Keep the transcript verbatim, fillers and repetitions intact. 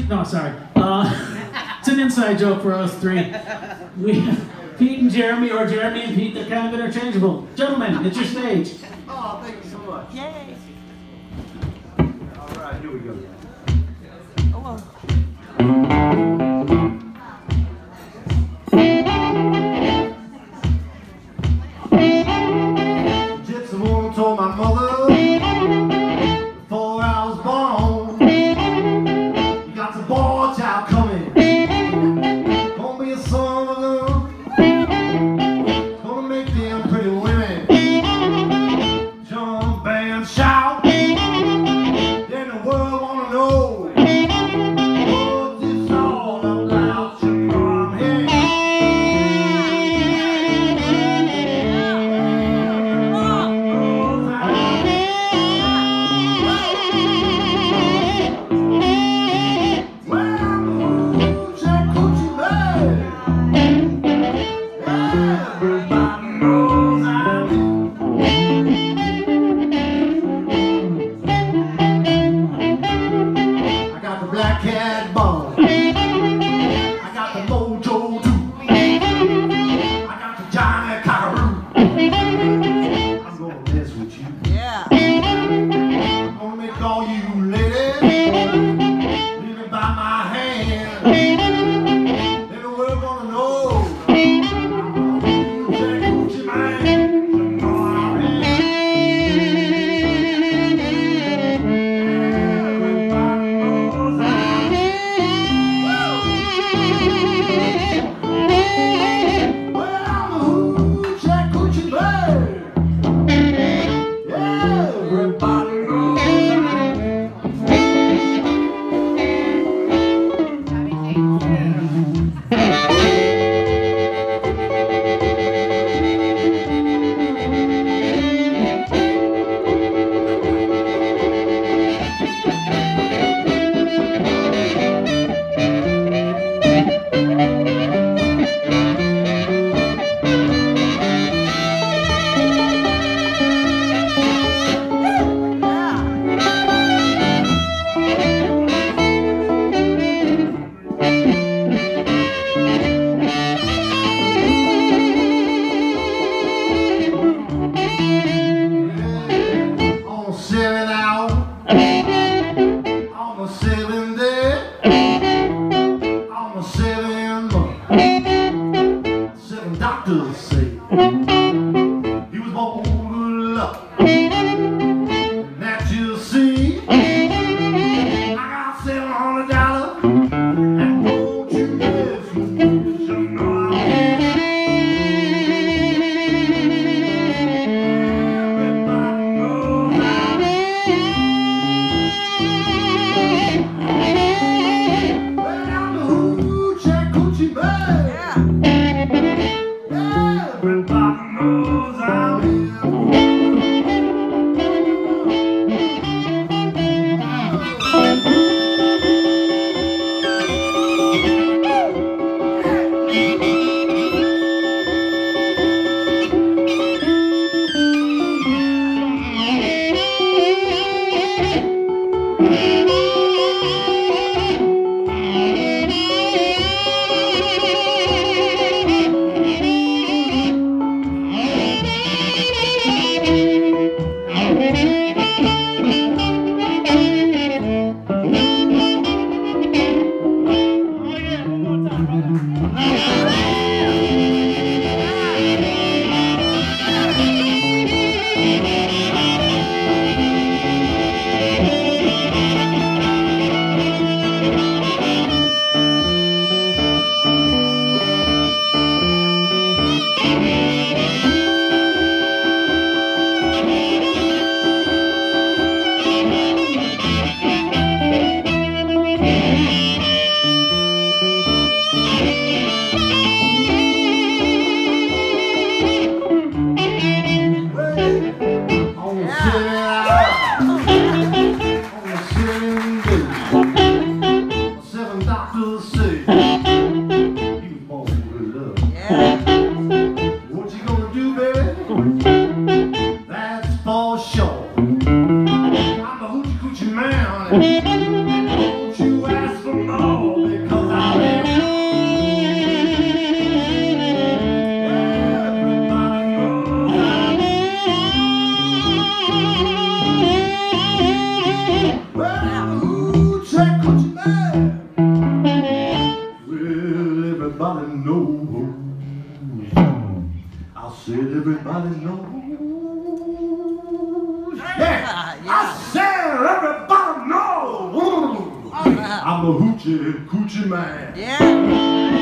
Pete, no, sorry. Uh, it's an inside joke for us three. We, Pete and Jeremy, or Jeremy and Pete, they're kind of interchangeable. Gentlemen, it's your stage. Oh, thank you so much. Yay! All right, here we go. Hello. Gypsy woman told my mother before I was born, you got the boy child coming, gonna be a son of a gun, gonna make them pretty women jump and shout. Then the world wanna know what this all about. You know I'm here. Black cat bone. I got the mojo too. I got the Johnny Cockaroo. I'm gonna mess with you. Yeah. I'm gonna make all you ladies leave me by my hand. Then the world gonna know I'm a Jack Gucci man. You know I'm in. Doctors say he was born with luck, and that you see. I got seven hundred dollars, and won't you mess with me? You know I'm everybody knows I'm well, I'm the Hoochie Coochie Man. Yeah. Everybody knows I'm here. Don't you ask for know because I'm in. Everybody knows. I said everybody knows. Yeah, I said everybody knows. I'm a hoochie coochie man. Yeah.